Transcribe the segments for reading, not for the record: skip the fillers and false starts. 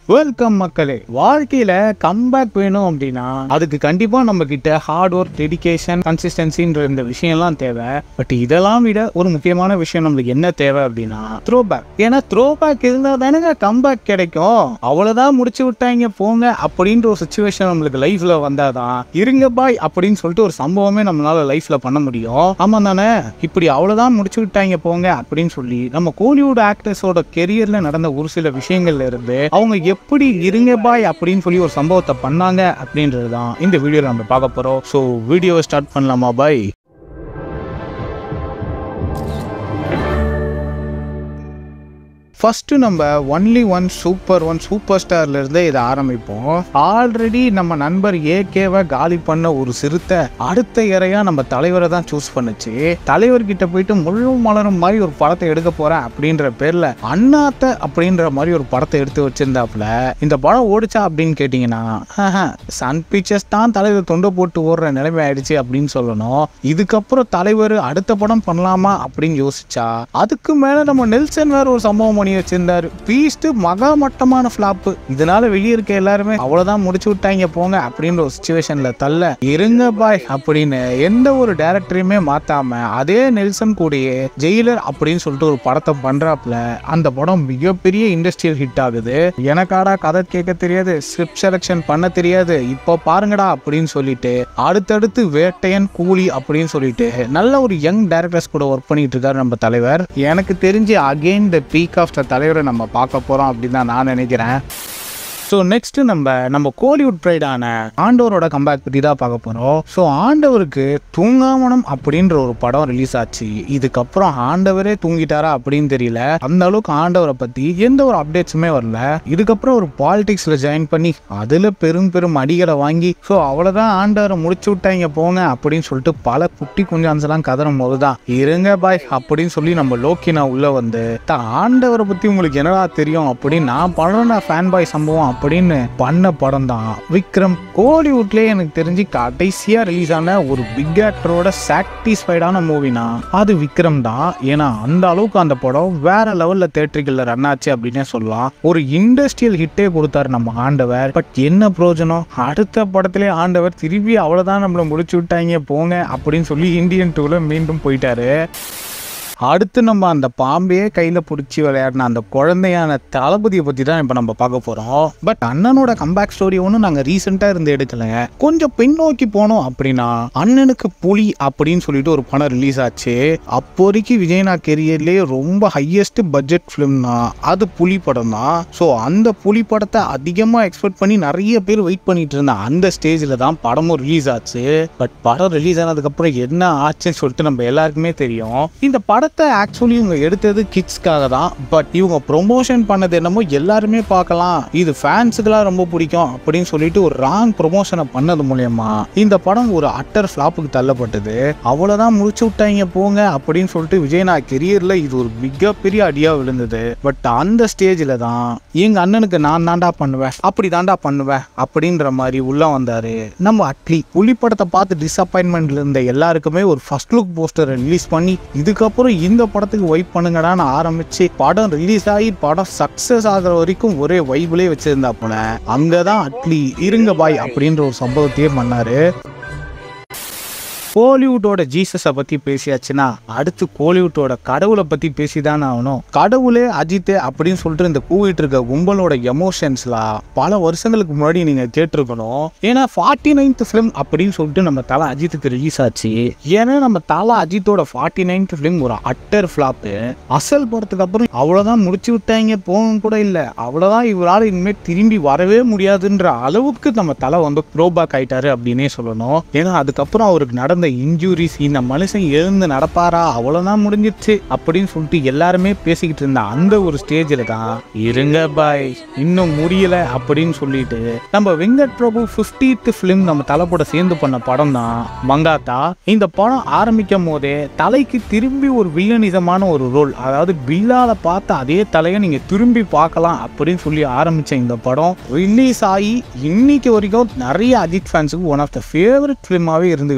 Welcome மக்களே. வாழ்க்கையில comeback வேணும் அப்படின்னா அதுக்கு கண்டிப்பா நம்ம கிட்ட ஹார்ட் ஒர்க், டெடிகேஷன், கன்சிஸ்டன்சின்ற இந்த விஷயம்லாம் தேவை. பட் இதெல்லாம் விட ஒரு முக்கியமான விஷயம் நம்மளுக்கு என்ன தேவை அப்படின்னா த்ரோ பேக். ஏன்னா த்ரோ பேக் இருந்தா தானே கம்பேக் கிடைக்கும். அவ்வளவுதான் முடிச்சு விட்டாங்க போங்க அப்படின்ற ஒரு சிச்சுவேஷன் நம்மளுக்கு லைஃப்ல வந்தாதான் இருங்க பாய் அப்படின்னு சொல்லிட்டு ஒரு சம்பவமே நம்மளால லைஃப்ல பண்ண முடியும். ஆமா தானே? இப்படி அவ்வளவுதான் முடிச்சு விட்டாங்க போங்க அப்படின்னு சொல்லி நம்ம கோலிவுட் ஆக்டர்ஸோட கெரியர்ல நடந்த ஒரு சில விஷயங்கள்ல இருந்து அவங்க எப்படி இருங்க பாய் அப்படின்னு சொல்லி ஒரு சம்பவத்தை பண்ணாங்க அப்படின்றதுதான் இந்த வீடியோல நம்ம பார்க்க போறோம். ஸோ வீடியோவை ஸ்டார்ட் பண்ணலாமா பாய்? ஃபர்ஸ்ட் நம்ம ஒன்லி ஒன் சூப்பர் ஸ்டார்ல இருந்தே இதை ஆரம்பிப்போம். ஆல்ரெடி நம்ம நண்பர் ஏகேவை காலி பண்ண ஒரு சிறுத்தை அடுத்த இறையா நம்ம தலைவரை தான் சூஸ் பண்ணுச்சு. தலைவர்கிட்ட போயிட்டு முழு மலரும் மாதிரி ஒரு படத்தை எடுக்க போறேன் அப்படின்ற பேர்ல அண்ணாத்த அப்படின்ற மாதிரி ஒரு படத்தை எடுத்து வச்சிருந்தாப்புல. இந்த படம் ஓடிச்சா அப்படின்னு கேட்டீங்கன்னா சன் பிக்சர்ஸ் தான் தலைவர் தொண்டை போட்டு ஓடுற நிலைமை ஆயிடுச்சு அப்படின்னு சொல்லணும். இதுக்கப்புறம் தலைவர் அடுத்த படம் பண்ணலாமா அப்படின்னு யோசிச்சா அதுக்கு மேல நம்ம நெல்சன் வேற ஒரு சம்பவம் வச்சிருந்தாரு. பீஸ்ட் மகா மட்டமான ஃபிளாப். இதனால வெளியே இருக்க எல்லாருமே அவ்வளவுதான் முடிச்சு விட்டாங்க போங்க அப்படின்ற ஒரு சிச்சுவேஷன்ல தள்ள இருங்க பாய் அப்படின்னு எந்த ஒரு டைரக்டரையுமே மாத்தாம அதே நெல்சன் கூடயே ஜெயிலர் அப்படின்னு சொல்லிட்டு ஒரு படத்தை பண்றாப்ல. அந்த படம் மிகப்பெரிய இண்டஸ்ட்ரியல் ஹிட் ஆகுது. எனக்காடா கதை கேட்க தெரியாது, ஸ்கிரிப்ட் செலக்ஷன் பண்ண தெரியாது, இப்போ பாருங்கடா அப்படின்னு சொல்லிட்டு அடுத்தடுத்து வேட்டையன், கூலி அப்படின்னு சொல்லிட்டு நல்ல ஒரு யங் டைரக்டர்ஸ் கூட ஒர்க் பண்ணிட்டு இருக்காரு நம்ம தலைவர். எனக்கு தெரிஞ்சு அகைன் த பீக் ஆஃப் தலைவரை நம்ம பார்க்க போறோம் அப்படின்னு தான் நான் நினைக்கிறேன். ஸோ நெக்ஸ்ட் நம்ம கோலிவுட் பிரைடான ஆண்டவரோட கம்பேக் பற்றி தான் பார்க்க போகிறோம். ஸோ ஆண்டவருக்கு தூங்காமனம் அப்படின்ற ஒரு படம் ரிலீஸ் ஆச்சு. இதுக்கப்புறம் ஆண்டவரே தூங்கிட்டாரா அப்படின்னு தெரியல. அந்த அளவுக்கு ஆண்டவரை பற்றி எந்த ஒரு அப்டேட்ஸுமே வரல. இதுக்கப்புறம் ஒரு பாலிடிக்ஸில் ஜாயின் பண்ணி அதில் பெரும் அடிகளை வாங்கி ஸோ அவ்வளோதான் ஆண்டவரை முடிச்சு விட்டாங்க போங்க அப்படின்னு சொல்லிட்டு பல குட்டி குஞ்சான்ஸ்லாம் கதறும் போது தான் இருங்க பாய் அப்படின்னு சொல்லி நம்ம லோக்கினா உள்ள வந்து ஆண்டவரை பற்றி உங்களுக்கு என்னடா தெரியும் அப்படின்னு நான் படம் ஃபேன் பாய் சம்பவம் அப்படின்னு பண்ண படம் தான் விக்ரம். கோலிவுட்லயே எனக்கு தெரிஞ்சு கடைசியா ரிலீஸ் ஆன ஒரு பிக் ஆக்டரோட சாட்டிஸ்ஃபைடான மூவினா அது விக்ரம் தான். ஏன்னா அந்த அளவுக்கு அந்த படம் வேற லெவல்ல தியேட்டர்ல ரன் ஆச்சு அப்படின்னே சொல்லலாம். ஒரு இண்டஸ்ட்ரியல் ஹிட்டே கொடுத்தாரு நம்ம ஆண்டவர். பட் என்ன பிரயோஜனம்? அடுத்த படத்திலே ஆண்டவர் திருப்பி அவ்வளவுதான் நம்மள முடிச்சு விட்டாங்க போங்க அப்படின்னு சொல்லி இந்தியன் 2ல மீண்டும் போயிட்டாரு. அடுத்து நம்ம அந்த பாம்பையே கையில் பிடிச்சி விளையாடின அந்த குழந்தையான தளபதியை பற்றி தான் இப்போ நம்ம பார்க்க போகிறோம். பட் அண்ணனோட கம்பேக் ஸ்டோரி ஒன்றும் நாங்கள் ரீசெண்டாக இருந்து எடுக்கல. கொஞ்சம் பின்னோக்கி போனோம் அப்படின்னா அண்ணனுக்கு புலி அப்படின்னு சொல்லிட்டு ஒரு படம் ரிலீஸ் ஆச்சு. அப்போதைக்கு விஜயனா கெரியர்லேயே ரொம்ப ஹையஸ்ட் பட்ஜெட் ஃபிலிம்னா அது புலி படம் தான். ஸோ அந்த புலி படத்தை அதிகமாக எக்ஸ்பெக்ட் பண்ணி நிறைய பேர் வெயிட் பண்ணிட்டு இருந்தா அந்த ஸ்டேஜில் தான் படமும் ரிலீஸ் ஆச்சு. பட் படம் ரிலீஸ் ஆனதுக்கப்புறம் என்ன ஆச்சுன்னு சொல்லிட்டு நம்ம எல்லாருக்குமே தெரியும். இந்த படம் ஆக்சுவலி இவங்க எடுத்தது கிட்ஸ்க்காக தான். பட் இவங்க ப்ரொமோஷன் பண்ணது என்னமோ எல்லாருமே பார்க்கலாம், இது ஃபேன்ஸுக்கெல்லாம் ரொம்ப பிடிக்கும் அப்படின்னு சொல்லிட்டு ஒரு ராங் ப்ரொமோஷனை பண்ணது மூலமா இந்த படம் ஒரு அட்டர் ஃபிளாப்புக்கு தள்ளப்பட்டது. அவ்வளவுதான் முடிச்சு விட்டாங்க போங்க அப்படின்னு சொல்லிட்டு விஜயனா கெரியர்ல இது ஒரு மிகப்பெரிய அடியா விழுந்தது. பட் அந்த ஸ்டேஜில் தான் எங்க அண்ணனுக்கு நான் தாண்டா பண்ணுவேன், அப்படி தாண்டா பண்ணுவேன் அப்படின்ற மாதிரி உள்ள வந்தாரு நம்ம அட்லி. புலி படத்தை பார்த்து டிசப்பாயின்மெண்ட்ல இருந்த எல்லாருக்குமே ஒரு ஃபர்ஸ்ட் லுக் போஸ்டர் ரிலீஸ் பண்ணி இதுக்கப்புறம் இந்த படத்துக்கு வைப் பண்ணுங்கடான்னு ஆரம்பிச்சு படம் ரிலீஸ் ஆகி படம் சக்சஸ் ஆகிற வரைக்கும் ஒரே வைப்லேயே வச்சிருந்தா போல அங்கதான் அட்லி இருங்க பாய் அப்படின்ற ஒரு சம்பவத்தையே பண்ணாரு. கோலிவுட்டோட ஜீசஸை பற்றி பேசியாச்சுன்னா அடுத்து கோலிவுட்டோட கடவுளை பற்றி பேசிதானே ஆகணும். கடவுளே அஜித் அப்படின்னு சொல்லிட்டு இந்த கூவிட்டு இருக்க கும்பலோட எமோஷன்ஸ்லாம் பல வருஷங்களுக்கு முன்னாடி நீங்கள் கேட்டிருக்கணும். ஏன்னா 49th ஃபிலிம் அப்படின்னு சொல்லிட்டு நம்ம தலை அஜித்துக்கு ரிலீஸ் ஆச்சு. ஏன்னா நம்ம தலை அஜித்தோட 49th ஃபிலிம் ஒரு அட்டர் ஃபிளாப்பு. அசல் படத்துக்கு அப்புறம் அவ்வளோதான் முடிச்சு விட்டாங்க போகும் கூட இல்லை, அவ்வளோதான் இவரால் இனிமேல் திரும்பி வரவே முடியாதுன்ற அளவுக்கு நம்ம தலை வந்து ப்ரோபேக் ஆயிட்டாரு அப்படின்னே சொல்லணும். ஏன்னா அதுக்கப்புறம் அவருக்கு நடந்த இன்ஜூரிஸ், இந்த மனுஷன் எழுந்து நடப்பாரா அவ்வளவுதான் முடிஞ்சிருச்சு அப்படின்னு சொல்லிட்டு எல்லாருமே பேசிக்கிட்டு இருந்த அந்த ஒரு ஸ்டேஜில் தான் இருங்க பாய் இன்னும் முடியல அப்படின்னு சொல்லிட்டு நம்ம வெங்கட் பிரபு 50th ஃபிலிம் நம்ம தலைப்பட சேர்ந்து பண்ண படம் தான் மங்காத்தா. இந்த படம் ஆரம்பிக்கும் போதே தலைக்கு திரும்பி ஒரு வில்லனிசமான ஒரு ரோல், அதாவது பில்லால பார்த்த அதே தலையை நீங்க திரும்பி பார்க்கலாம் அப்படின்னு சொல்லி ஆரம்பிச்ச இந்த படம் ரிலீஸ் ஆகி இன்னைக்கு வரைக்கும் நிறைய அஜித் ஃபேன்ஸுக்கு ஒன் ஆஃப் த ஃபேவரட் ஃபிலிமாவே இருந்துகிட்டு இருக்கு.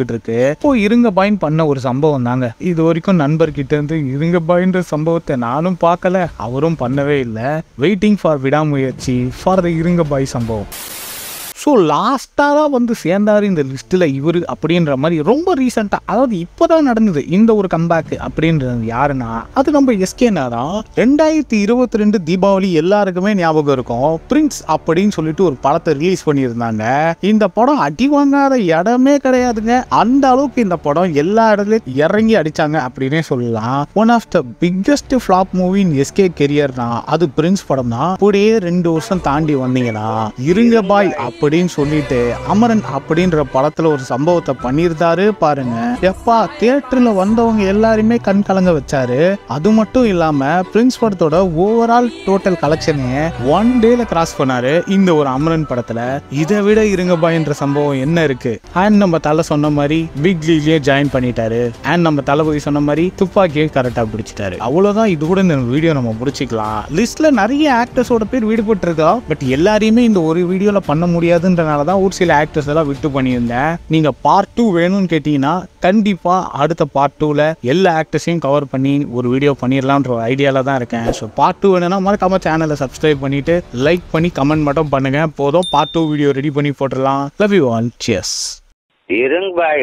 இப்போ இருங்க பாயின் பண்ண ஒரு சம்பவம் தாங்க. இது வரைக்கும் நண்பர்கிட்ட இருந்து இருங்க பாயின்ற சம்பவத்தை நானும் பார்க்கல, அவரும் பண்ணவே இல்லை. Waiting for Vidaamuyarchi for the இருங்க பாய் சம்பவம். ஸோ லாஸ்ட்டாக தான் வந்து சேர்ந்தார் இந்த லிஸ்ட்டில் இவர் அப்படின்ற மாதிரி ரொம்ப ரீசெண்டாக, அதாவது இப்போ தான் நடந்தது இந்த ஒரு கம்பேக் அப்படின்றது. யாருன்னா அது நம்ம எஸ்கேனா தான். 2022 தீபாவளி எல்லாருக்குமே ஞாபகம் இருக்கும். பிரின்ஸ் அப்படின்னு சொல்லிட்டு ஒரு படத்தை ரிலீஸ் பண்ணியிருந்தாங்க. இந்த படம் அடி வாங்காத இடமே கிடையாதுங்க. அந்த அளவுக்கு இந்த படம் எல்லா இடத்துலையும் இறங்கி அடிச்சாங்க அப்படின்னே சொல்லலாம். One of the biggest flop movie in SK கெரியர்னா அது பிரின்ஸ் படம் தான். அப்படியே 2 வருஷம் தாண்டி வந்தீங்கன்னா இருங்க பாய் அப்படின்னு சொல்லிட்டு அமரன் அப்படின்ற படத்துல ஒரு சம்பவத்தை பண்ணியிருந்தாரு பாருங்க. எப்பா தியேட்டர்ல வந்தவங்க எல்லாருமே கண் கலங்க வச்சாரு. அது மட்டும் இல்லாம பிரின்ஸ் படத்தோட ஓவரால் டோட்டல் கலெக்ஷனே 1 டேல கிராஸ் பண்ணாரு இந்த ஒரு அமரன் படத்துல. இதை விட இருங்க பாய்ன்ற சம்பவம் என்ன இருக்கு? அண்ட் நம்ம தலை சொன்ன மாதிரி பிக் லீக்லயே ஜாயின் பண்ணிட்டாரு. அண்ட் நம்ம தளபதி சொன்ன மாதிரி துப்பாக்கியை கரெக்டா பிடிச்சிட்டாரு. அவ்வளவுதான். இது கூட இந்த வீடியோ நம்ம முடிச்சுக்கலாம். லிஸ்ட்ல நிறைய ஆக்டர்ஸோட பேர் வீடுபட்டு இருக்கா, பட் எல்லாரையுமே இந்த ஒரு வீடியோல பண்ண முடியாதுன்றனாலதான் ஒரு சில ஆக்டர்ஸ் எல்லாம் விட்டு பண்ணியிருந்தேன். நீங்க பார்ட் 2 வேணும்னு கேட்டீங்கன்னா கண்டிப்பா அடுத்த பார்ட் 2ல எல்லா ஆக்டர்ஸையும் கவர் பண்ணி ஒரு வீடியோ பண்ணிடலாம்ன்ற ஒரு ஐடியால தான் இருக்கேன். ஸோ பார்ட் 2 வேணும்னா மறக்காம சேனலை சப்ஸ்கிரைப் பண்ணிட்டு லைக் பண்ணி கமெண்ட் மட்டும் பண்ணுங்க போதும். பார்ட் 2 வீடியோ ரெடி பண்ணி போட்டுடலாம். Love you all. சியர்ஸ். இருங்க பாய்.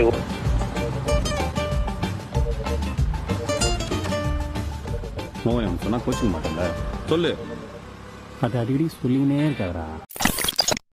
சொன்னா கோச்சிக்க மாட்டேன்ல சொல்லு. அது அடிக்கடி சொல்லினே இருக்காரா?